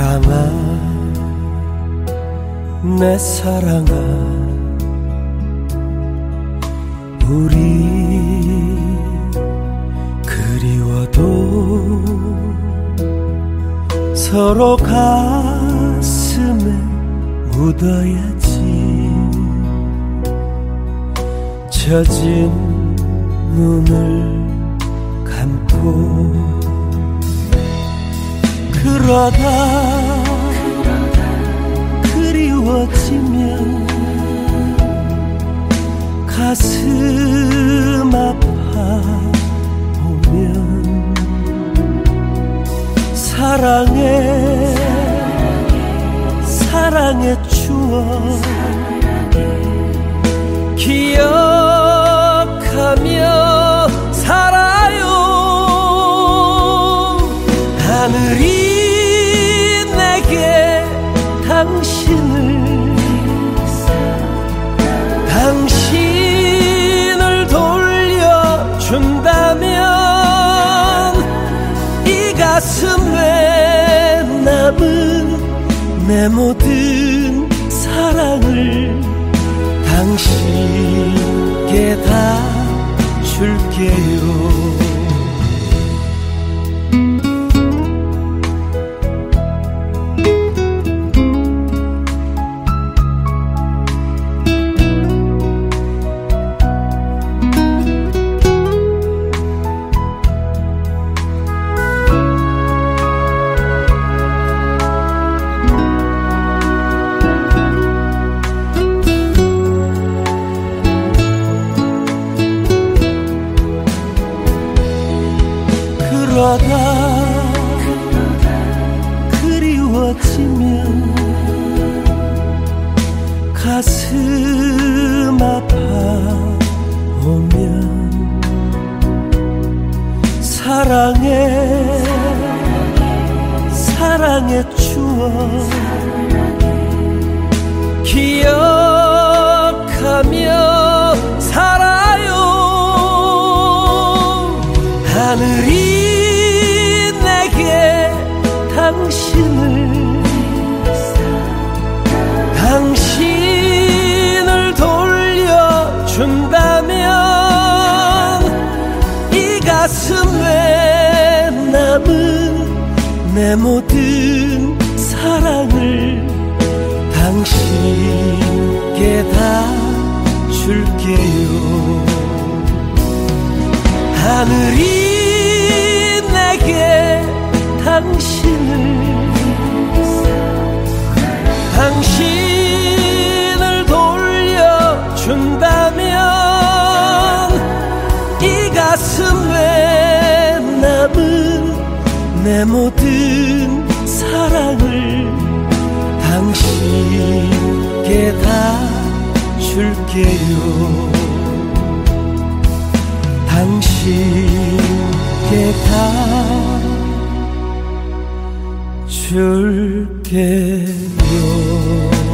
사랑아 내 사랑아 우리 그리워도 서로 가슴에 묻어야지. 젖은 눈을 감고 그러다 그리워지면 가슴 아파오면 사랑의 추억 기억하며 살아요. 하늘이 내게 당신을 돌려준다면 이 가슴에 남은 내 모든 사랑을 당신께 다 줄게요. 그러다 그리워지면 가슴 아파오면 사랑의 추억 기억하며 살아요. 하늘이 당신을 돌려준다면 이 가슴에 남은 내 모든 사랑을 당신께 다 줄게요. 하늘이 내게 당신을 돌려준다면 이 가슴에 남은 내 모든 사랑을 당신께 다 줄게요. 당신께 다 줄게요.